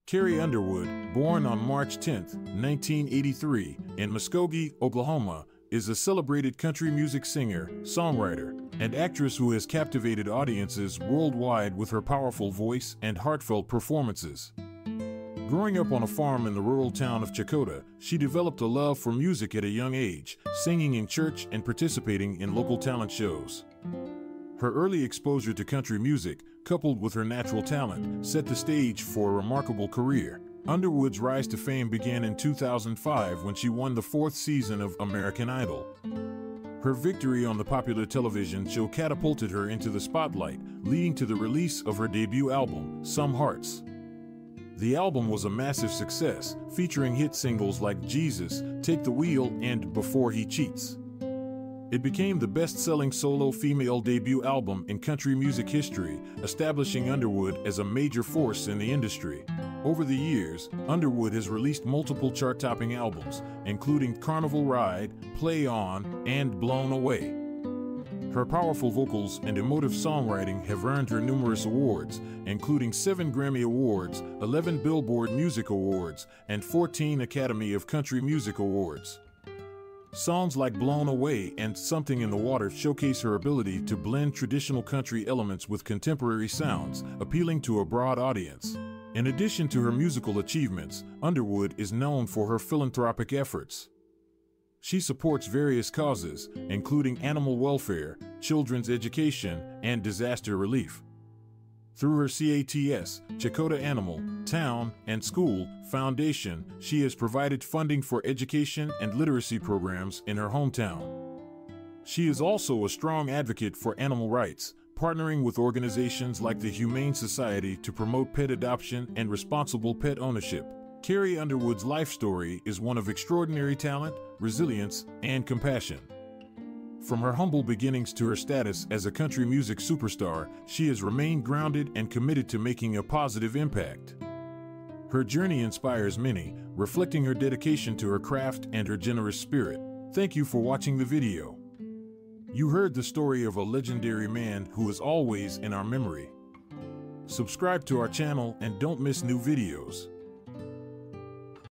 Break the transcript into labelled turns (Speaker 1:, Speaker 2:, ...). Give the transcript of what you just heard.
Speaker 1: Carrie Underwood, born on March 10, 1983, in Muskogee, Oklahoma, is a celebrated country music singer, songwriter, and actress who has captivated audiences worldwide with her powerful voice and heartfelt performances. Growing up on a farm in the rural town of Chakotah, she developed a love for music at a young age, singing in church and participating in local talent shows. Her early exposure to country music, coupled with her natural talent, set the stage for a remarkable career. Underwood's rise to fame began in 2005 when she won the 4th season of American Idol. Her victory on the popular television show catapulted her into the spotlight, leading to the release of her debut album, Some Hearts. The album was a massive success, featuring hit singles like Jesus, Take the Wheel, and Before He Cheats. It became the best-selling solo female debut album in country music history, establishing Underwood as a major force in the industry. Over the years, Underwood has released multiple chart-topping albums, including Carnival Ride, Play On, and Blown Away. Her powerful vocals and emotive songwriting have earned her numerous awards, including 7 Grammy Awards, 11 Billboard Music Awards, and 14 Academy of Country Music Awards. Songs like Blown Away and Something in the Water showcase her ability to blend traditional country elements with contemporary sounds, appealing to a broad audience. In addition to her musical achievements, Underwood is known for her philanthropic efforts. She supports various causes, including animal welfare, children's education, and disaster relief. Through her CATS, Chakotah Animal, Town, and School Foundation, she has provided funding for education and literacy programs in her hometown. She is also a strong advocate for animal rights, partnering with organizations like the Humane Society to promote pet adoption and responsible pet ownership. Carrie Underwood's life story is one of extraordinary talent, resilience, and compassion. From her humble beginnings to her status as a country music superstar, she has remained grounded and committed to making a positive impact. Her journey inspires many, reflecting her dedication to her craft and her generous spirit. Thank you for watching the video. You heard the story of a legendary man who is always in our memory. Subscribe to our channel and don't miss new videos.